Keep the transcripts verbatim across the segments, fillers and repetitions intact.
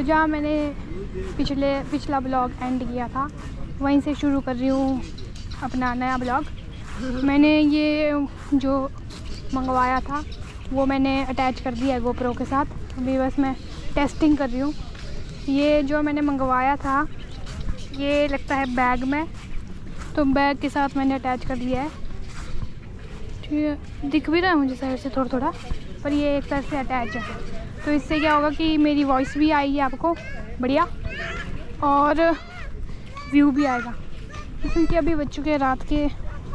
जहाँ मैंने पिछले पिछला ब्लॉग एंड किया था वहीं से शुरू कर रही हूँ अपना नया ब्लॉग। मैंने ये जो मंगवाया था वो मैंने अटैच कर दिया है गोप्रो के साथ। अभी बस मैं टेस्टिंग कर रही हूँ। ये जो मैंने मंगवाया था ये लगता है बैग में, तो बैग के साथ मैंने अटैच कर दिया है। ठीक है, दिख भी रहा है मुझे साइड से थोड़ा थोड़ा, पर ये एक तरह से अटैच है। तो इससे क्या होगा कि मेरी वॉइस भी आएगी आपको बढ़िया और व्यू भी आएगा। क्योंकि अभी बज चुके हैं रात के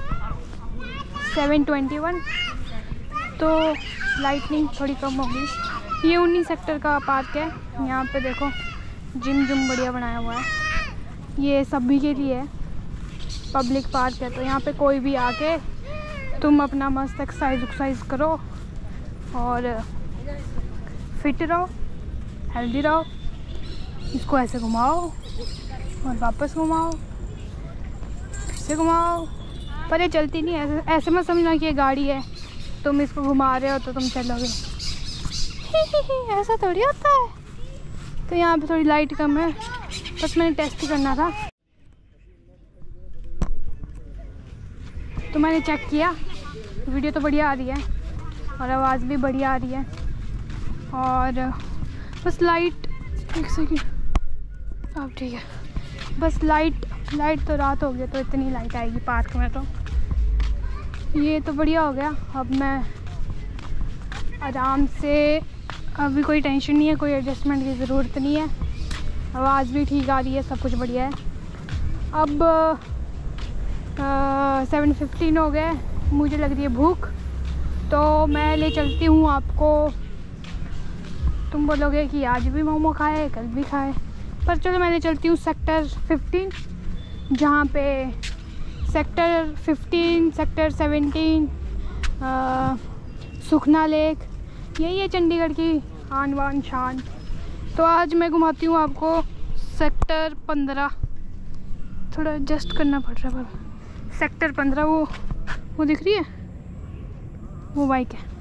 सेवन ट्वेंटी वन, तो लाइटनिंग थोड़ी कम होगी। ये उन्नीस सेक्टर का पार्क है। यहाँ पे देखो जिम जुम बढ़िया बनाया हुआ है। ये सभी के लिए है, पब्लिक पार्क है। तो यहाँ पे कोई भी आके तुम अपना मस्त एक्सरसाइज एक्सरसाइज करो और फिट रहो, हेल्दी रहो। इसको ऐसे घुमाओ और वापस घुमाओ, फिर से घुमाओ। पर ये चलती नहीं है, ऐसे मत समझना कि ये गाड़ी है तुम इसको घुमा रहे हो तो तुम चलोगे। ऐसा थोड़ी होता है। तो यहाँ पे थोड़ी लाइट कम है, बस मैंने टेस्ट ही करना था। तो मैंने चेक किया, वीडियो तो बढ़िया आ रही है और आवाज़ भी बढ़िया आ रही है। और बस लाइट, एक सेकेंड, अब ठीक है। बस लाइट लाइट तो रात हो गई तो इतनी लाइट आएगी पार्क में। तो ये तो बढ़िया हो गया। अब मैं आराम से, अभी कोई टेंशन नहीं है, कोई एडजस्टमेंट की ज़रूरत नहीं है। आवाज़ भी ठीक आ रही है, सब कुछ बढ़िया है। अब सेवन फिफ्टीन हो गए, मुझे लग रही है भूख, तो मैं ले चलती हूँ आपको। तुम बोलोगे कि आज भी मोमो खाए, कल भी खाए, पर चलो मैं ले चलती हूँ सेक्टर फिफ्टीन, जहाँ पे sector fifteen, sector seventeen, Sukhna lake, यही है चंडीगढ़ की आन बान शान। तो आज मैं घुमाती हूँ आपको सेक्टर पंद्रह। थोड़ा एडजस्ट करना पड़ रहा है पर सेक्टर पंद्रह, वो वो दिख रही है, वो बाइक है।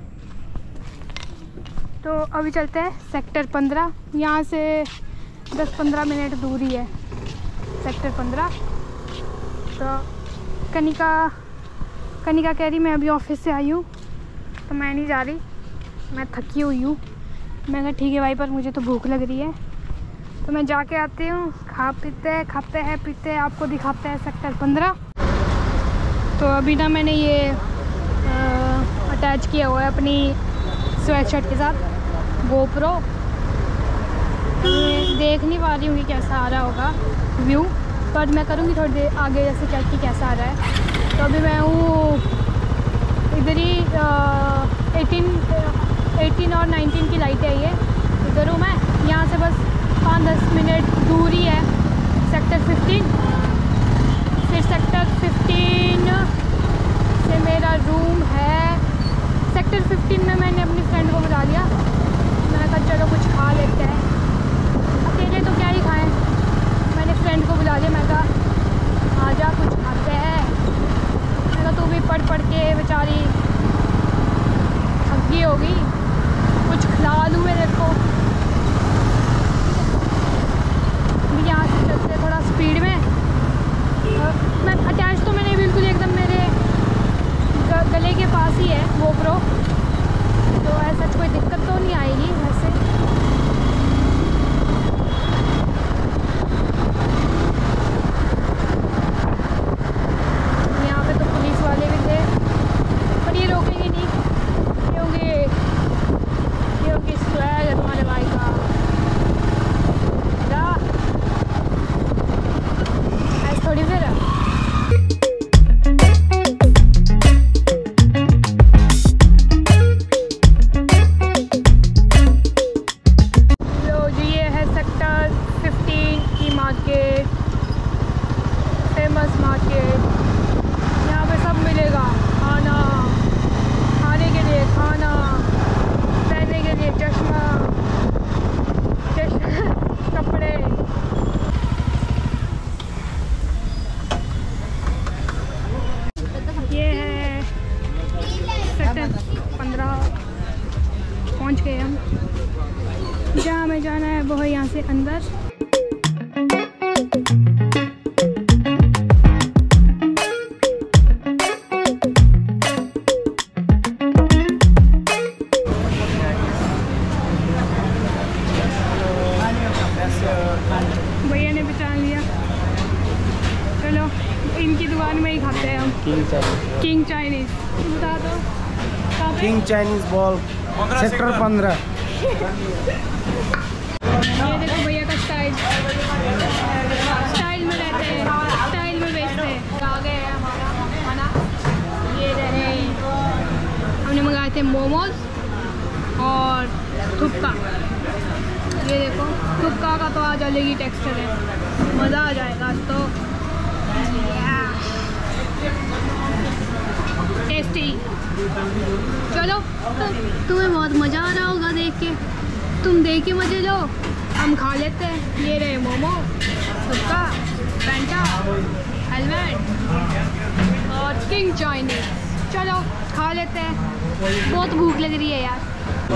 तो अभी चलते हैं सेक्टर पंद्रह। यहाँ से दस पंद्रह मिनट दूरी है सेक्टर पंद्रह। तो कनिका कनिका कह रही मैं अभी ऑफिस से आई हूँ तो मैं नहीं जा रही, मैं थकी हुई हूँ। मैं कहा ठीक है भाई, पर मुझे तो भूख लग रही है तो मैं जाके आती हूँ। खा पीते खाते हैं पीते आपको दिखाते हैं सेक्टर पंद्रह। तो अभी ना मैंने ये अटैच किया हुआ है अपनी स्वेटशर्ट के साथ गोप्रो। देख नहीं पा रही हूँ कि कैसा आ रहा होगा व्यू, पर मैं करूँगी थोड़ी देर आगे जैसे चेक कि कैसा आ रहा है। तो अभी मैं हूँ इधर ही, एटीन एटीन और नाइनटीन की लाइट है, ये इधर हूँ मैं। यहाँ से बस पाँच दस मिनट दूरी है सेक्टर फिफ्टीन। फिर सेक्टर फिफ्टीन से मेरा रूम है। सेक्टर फिफ्टीन में मैंने अपनी फ्रेंड को बुला लिया। मैंने कहा चलो कुछ खा लेते हैं, अकेले तो क्या ही खाएं। मैंने फ्रेंड को बुला लिया, मैं कहा आ जा कुछ खाते हैं। मैं कहा तू भी पढ़ पढ़ के बेचारी थकी होगी, कुछ खिला दूँ मेरे को। यहाँ से चलते थोड़ा स्पीड में। मैं अटैच तो मैंने बिल्कुल एकदम मेरे गले के पास ही है गोप्रो, तो ऐसा कोई दिक्कत तो नहीं आएगी वैसे। यहाँ पे तो पुलिस वाले भी थे, पर ये रोकेंगे नहीं क्योंकि ये होगी स्वैग है तुम्हारे भाई का। ऐसा थोड़ी फिर जहाँ हमें जाना है वो है यहाँ से अंदर। भैया ने पहचान लिया। चलो इनकी दुकान में ही खाते हैं हम। King Chinese. किंग चाइनीज बता दो। किंग चाइनीज बॉल सेक्टर पंद्रह। ये देखो भैया का स्टाइल, स्टाइल में रहते हैं, स्टाइल में बेचते हैं। आ गए हैं हमारा खाना। ये रहे, हमने मंगाए थे मोमोज और थुक्का। ये देखो थुक्का का तो आज अलग ही टेक्सचर है, मज़ा आ जाएगा आज तो। टेस्टी। चलो तुम्हें बहुत मज़ा आ रहा होगा देख के, तुम देख के मज़े लो, हम खा लेते हैं। ये रहे मोमो, थुक्का, फैंटा, हेलमेट और किंग चाइनीज। चलो खा लेते हैं, बहुत भूख लग रही है यार।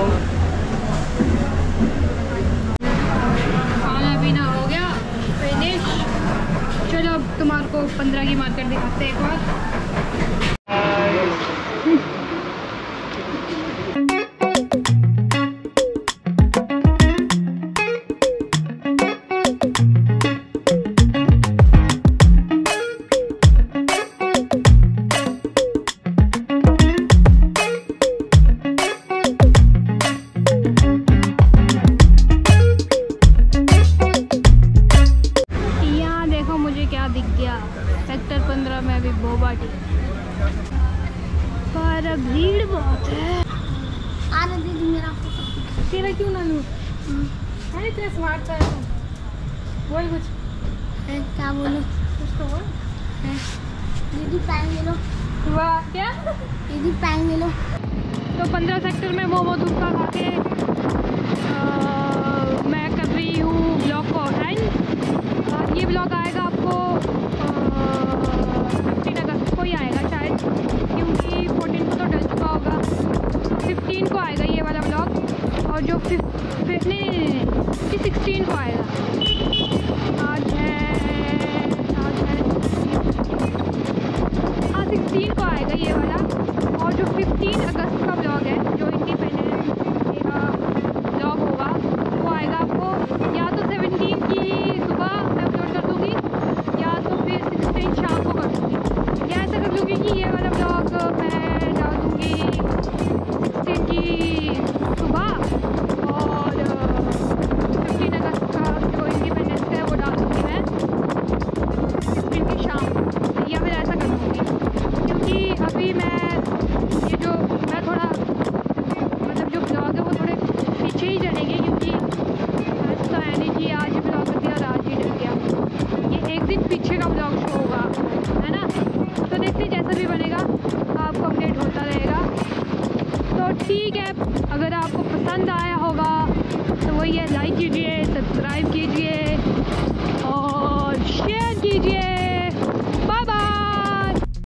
खाना पीना हो गया फिनिश। चलो अब तुम्हारे को पंद्रह की मार्केट दिखाते हैं एक बार। सेक्टर पंद्रह में अभी बोबा टी, पर भीड़ बहुत है। आ रहा दीदी मेरा तेरा क्यों ना लूँ? अरे इतना स्मार्ट था बोल कुछ है, क्या बोलो कुछ तो बोल। दीदी पैंग ले लो। वाह क्या दीदी पैंग ले लो। तो पंद्रह सेक्टर में मोमो धूपा खा के मैं कर रही हूँ ब्लॉग को एंड। ये ब्लॉग आएगा आपको फिफ्टीन अगस्त को ही आएगा शायद, क्योंकि फोर्टीन को तो डल चुका होगा। फिफ्टीन को आएगा ये वाला ब्लॉग, और जो फिफ्थ नहीं नहीं नहीं सिक्सटीन को आएगा। आज है आज है हाँ सिक्सटीन को आएगा ये वाला। और जो फिफ्टीन अगस्त का ब्लॉग है, जो इंडिपेंडेंस डे का ब्लॉग होगा, वो आएगा आपको या तो सेवनटीन की सुबह मैं अपलोड कर दूँगी, या तो फिर सिक्सटीन शाम को कर दूँगी, या ऐसा कर लूँगी कि ये वाला ब्लॉग मैं डाल दूँगी सिक्सटीन की सुबह, और फिफ्टीन अगस्त का जो इंडिपेंडेंस है वो डाल दूँगी मैं सिक्सटीन की शाम, या फिर ऐसा कर दूँगी। क्योंकि अभी मैं ये जो मैं थोड़ा मतलब जो ब्लॉग है वो थोड़े पीछे ही चलेंगे, क्योंकि ऐसा है नहीं कि आज ब्लॉग कर दिया और आज ही डल गया। ये एक दिन पीछे का ब्लॉग शो होगा, है ना। तो देखते जैसा भी बनेगा आपको अपडेट होता रहेगा। तो ठीक है, अगर आपको पसंद आया होगा तो वही है, लाइक कीजिए, सब्सक्राइब कीजिए